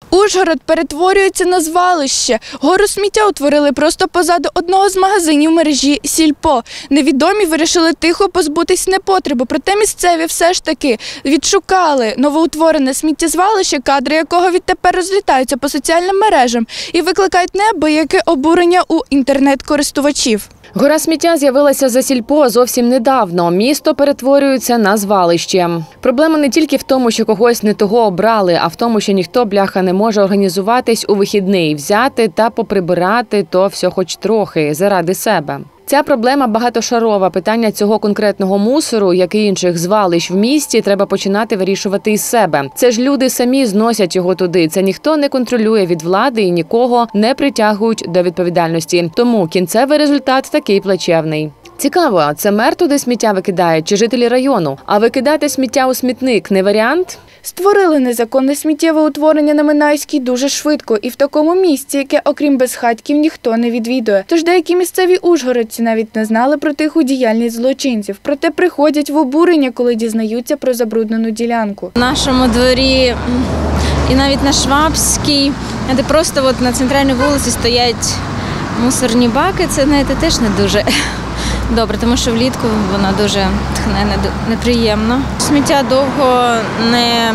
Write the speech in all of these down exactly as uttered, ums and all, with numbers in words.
Ужгород перетворюється на звалище. Гору сміття утворили просто позаду одного з магазинів мережі «Сільпо». Невідомі вирішили тихо позбутись непотребу, проте місцеві все ж таки відшукали новоутворене сміттєзвалище, кадри якого відтепер розлітаються по соціальним мережам і викликають неабияке обурення у інтернет-користувачів. Гора сміття з'явилася за «Сільпо» зовсім недавно. Місто перетворюється на звалище. Проблема не тільки в тому, що когось не того обрали, а в тому, що ніхто, бляха, не може організуватись у вихідний, взяти та поприбирати то все хоч трохи, заради себе. Ця проблема багатошарова. Питання цього конкретного мусору, як і інших звалищ в місті, треба починати вирішувати із себе. Це ж люди самі зносять його туди. Це ніхто не контролює від влади і нікого не притягують до відповідальності. Тому кінцевий результат такий плачевний. Цікаво, це мер туди сміття викидає чи жителі району? А викидати сміття у смітник – не варіант? Створили незаконне сміттєве утворення на Минайській дуже швидко і в такому місці, яке, окрім безхатьків, ніхто не відвідує. Тож деякі місцеві ужгородці навіть не знали про тиху діяльність злочинців. Проте приходять в обурення, коли дізнаються про забруднену ділянку. В нашому дворі і навіть на Швабській, де просто от на центральній вулиці стоять мусорні баки, це, знаєте, теж не дуже добре, тому що влітку вона дуже тхне, неприємно. Сміття довго не,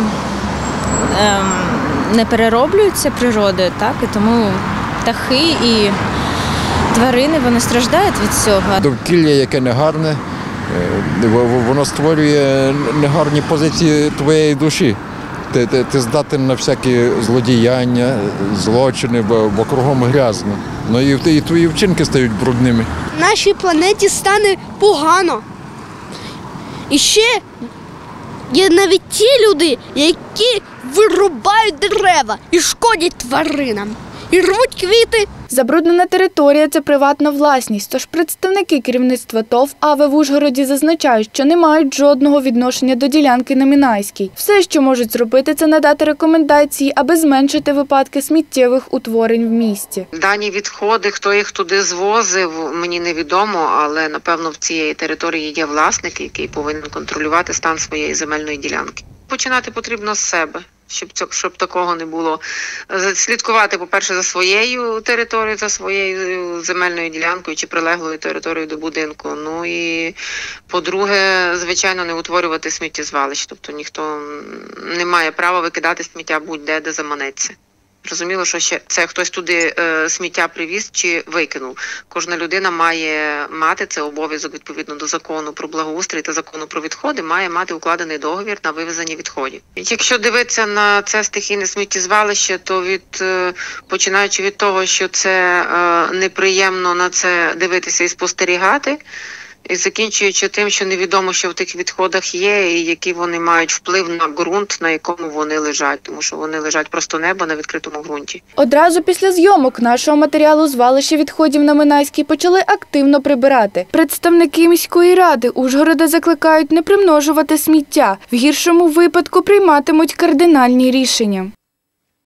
не перероблюється природою, так? І тому птахи і тварини вони страждають від цього. Довкілля, яке негарне, воно створює негарні позиції твоєї душі. Ти, ти, ти здатен на всякі злодіяння, злочини, бо, бо кругом грязно. Ну і, і твої вчинки стають брудними. Нашій планеті стане погано. І ще є навіть ті люди, які вирубають дерева і шкодять тваринам, і рвуть квіти. Забруднена територія – це приватна власність, тож представники керівництва ТОВ «АВЕ» в Ужгороді зазначають, що не мають жодного відношення до ділянки на Минайській. Все, що можуть зробити, це надати рекомендації, аби зменшити випадки сміттєвих утворень в місті. Дані відходи, хто їх туди звозив, мені невідомо, але, напевно, в цієї території є власник, який повинен контролювати стан своєї земельної ділянки. Починати потрібно з себе. Щоб, щоб такого не було. Слідкувати, по-перше, за своєю територією, за своєю земельною ділянкою чи прилеглою територією до будинку. Ну і, по-друге, звичайно, не утворювати сміттєзвалищ. Тобто ніхто не має права викидати сміття будь-де, де заманеться. Зрозуміло, що ще це хтось туди е, сміття привіз чи викинув. Кожна людина має мати, це обов'язок відповідно до закону про благоустрій та закону про відходи, має мати укладений договір на вивезення відходів. Якщо дивитися на це стихійне сміттєзвалище, то від, е, починаючи від того, що це е, неприємно на це дивитися і спостерігати, і закінчуючи тим, що невідомо, що в тих відходах є, і які вони мають вплив на ґрунт, на якому вони лежать, тому що вони лежать просто небо на відкритому ґрунті. Одразу після зйомок нашого матеріалу звалище відходів на Минайській почали активно прибирати. Представники міської ради Ужгорода закликають не примножувати сміття. В гіршому випадку прийматимуть кардинальні рішення.